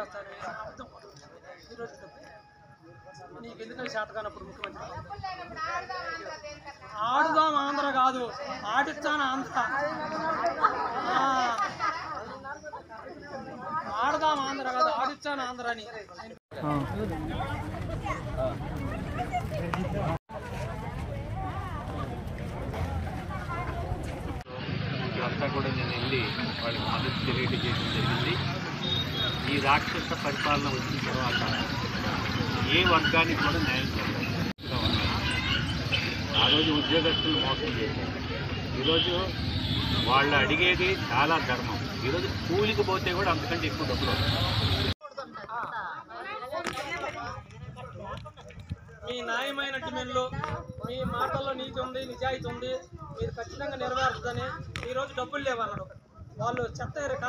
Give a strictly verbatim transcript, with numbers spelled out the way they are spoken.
నెరవేర్చాలి అర్థం ఈరోజు నీకు ఎందుకని చేత కానప్పుడు ముఖ్యమంత్రి ఆడుదాం ఆంధ్ర కాదు ఆడిస్తాను ఆంధ్ర ఆడదాం ఆంధ్ర కాదు ఆడిస్తాను ఆంధ్ర అని అంతా కూడా నేను వెళ్ళి వాళ్ళకి మద్దతు తెలియజేయడం జరిగింది. ఈ రాక్షస పరిపాలన వచ్చిన తర్వాత ఏ వర్గానికి కూడా న్యాయం జరగదు. ఆ రోజు ఉద్యోగస్తులు మోసం చేశారు. ఈరోజు వాళ్ళు అడిగేది చాలా ధర్మం. ఈరోజు కూలికి పోతే కూడా అంతకంటే ఎక్కువ డబ్బులు వస్తాయి. మీ న్యాయమైన డిమాండ్లు మీ మాటల్లో నీతి ఉంది నిజాయితీ ఉంది మీరు ఖచ్చితంగా నెరవేరుతుందని ఈరోజు డబ్బులు లేవన్నాడు వాళ్ళు చెత్త